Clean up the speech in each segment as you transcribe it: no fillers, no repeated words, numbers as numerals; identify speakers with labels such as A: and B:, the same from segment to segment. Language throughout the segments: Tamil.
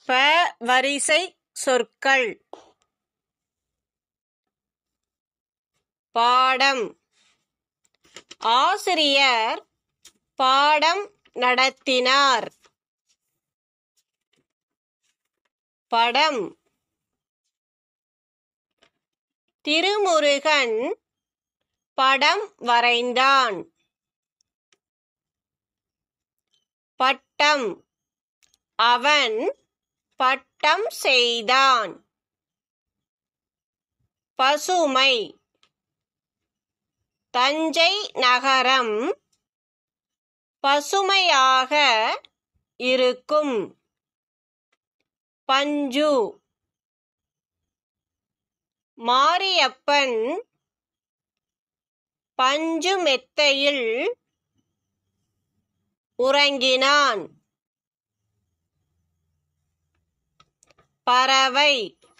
A: ப வரிசை சொற்கள். பாடம். ஆசிரியர் பாடம் நடத்தினார். படம். திருமுருகன் படம் வரைந்தான். பட்டம். அவன் பட்டம் செய்தான். பசுமை. தஞ்சை நகரம் பசுமையாக இருக்கும். பஞ்சு. மாரியப்பன் பஞ்சு மெத்தையில் உறங்கினான். பறவை.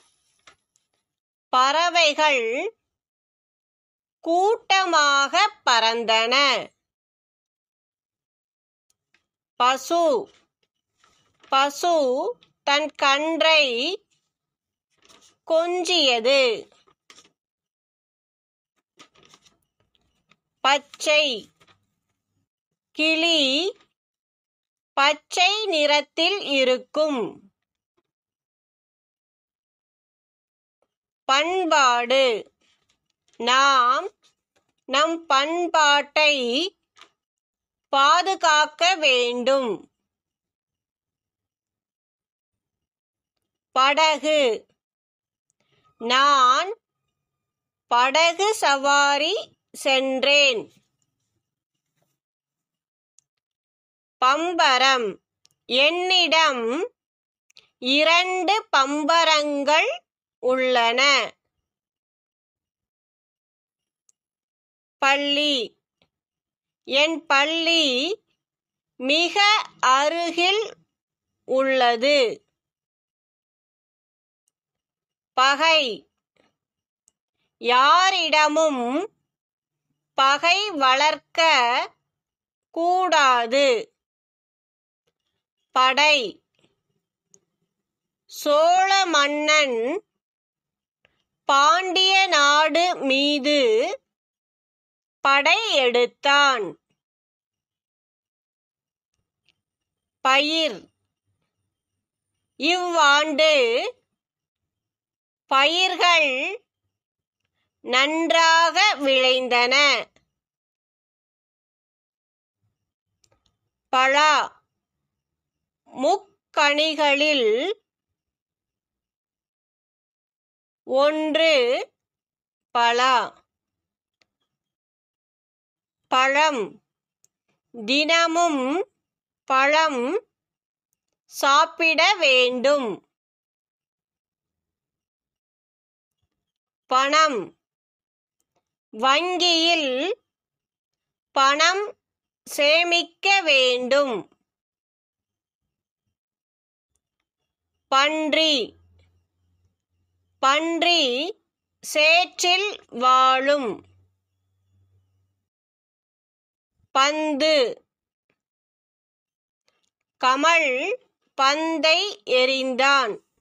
A: பறவைகள் கூட்டமாக பறந்தன. பசு. பசு தன் கன்றை கொஞ்சியது. பச்சை. கிளி பச்சை நிறத்தில் இருக்கும். பண்பாடு. நாம் நம் பண்பாட்டை பாதுகாக்க வேண்டும். படகு. நான் படகு சவாரி சென்றேன். பம்பரம். என்னிடம் 2 பம்பரங்கள் உள்ளன. பள்ளி. என் பள்ளி மிக அருகில் உள்ளது. பகை. யாரிடமும் பகை வளர்க்க கூடாது. படை. சோழ மன்னன் பாண்டிய நாடு மீது படை எடுத்தான். பயிர். இவ்வாண்டு பயிர்கள் நன்றாக விளைந்தன. பலா. முக்கணிகளில் ஒன்று பலா. பழம். தினமும் பழம் சாப்பிட வேண்டும். பணம். வங்கியில் பணம் சேமிக்க வேண்டும். பன்றி. பன்றி சேற்றில் வாழும். பந்து. கமல் பந்தை எறிந்தான்.